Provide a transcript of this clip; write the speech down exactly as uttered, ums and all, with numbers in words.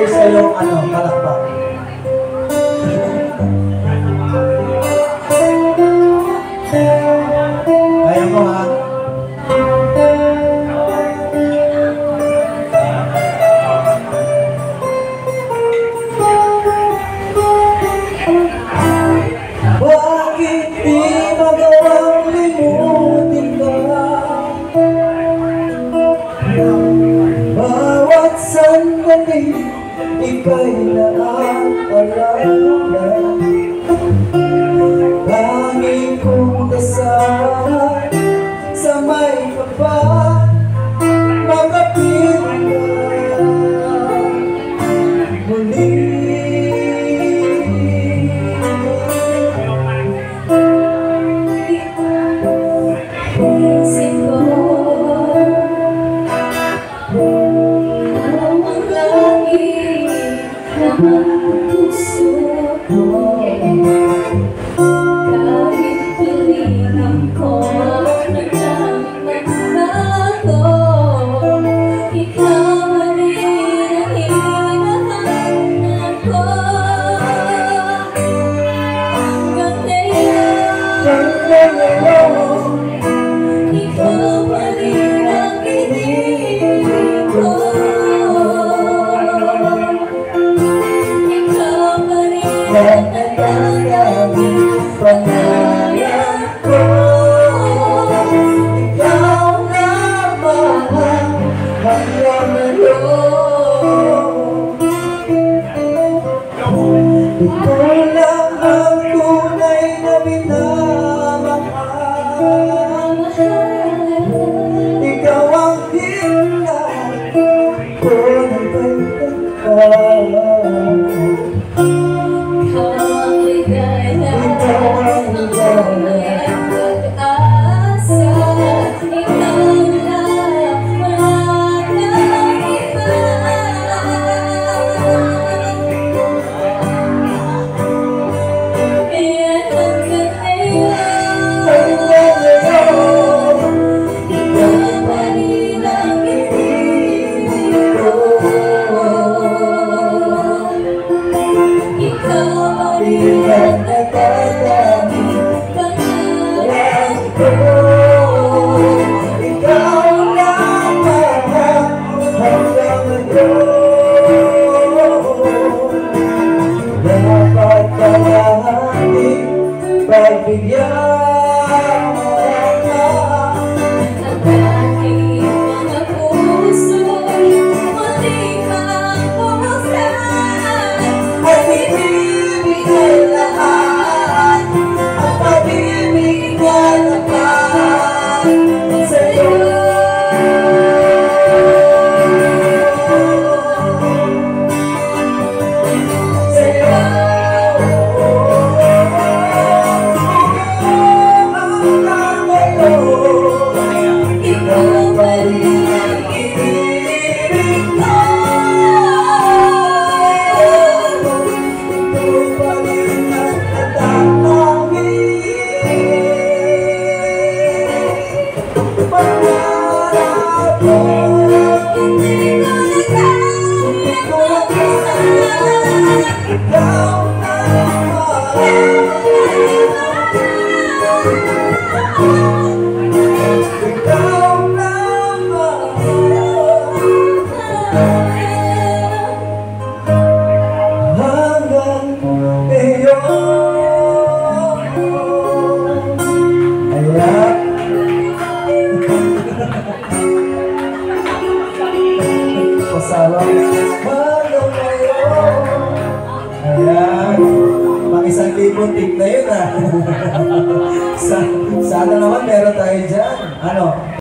Sabay sa iyong ano, palakpak. Kaya mo ha? Bakit di magawang limutin ka? Bawat sandali, ika'y naaalala. Tanging kong kasama sa may kapal, makapit ka muli. Isip ko, ikaw ang lagi naman puso ko. Kahit piling ko nagmamagbago, ikaw pa rin ang hinahanap ko. Hanggang ngayon, ikaw pa rin ang hinihiling ko. Ikaw pa rin ang nagdadaming pangalan ko. Ikaw na mahal hanggang ngayon. Ikaw lang ang tunay na minamahal. Ikaw ang hinahal ko ng pagkakal. Ikaw ang ligaya, Ikaw ang ligaya, ang pag-asa. Ikaw na wala nang iba. Kaya hanggang ngayon, hanggang ngayon. ikaw pa rin ang hinihiling ko. Ikaw pa rin ang nagdadaming pangalan ko. Ikaw na mahal hanggang ngayon. Dapat kalahating pagbigyan mo ka. Ang aking mga puso'y muli kang buksan. At ibibigay lahat ang pag-ibig na naman sa'yo. Sa'yo. Hanggang ngayon, Ikaw pa rin ang hinihiling ko. ito pa rin ang natatanging pangarap ko. Hindi ko na kaya mag-isa. Ikaw na mahal. Ikaw na mahal. Hanggang ngayon. Kaya pasarap hanggang ngayon. Ayan, pang isang libong tip na yun ah. Sa, sana naman meron tayo dyan. Ano?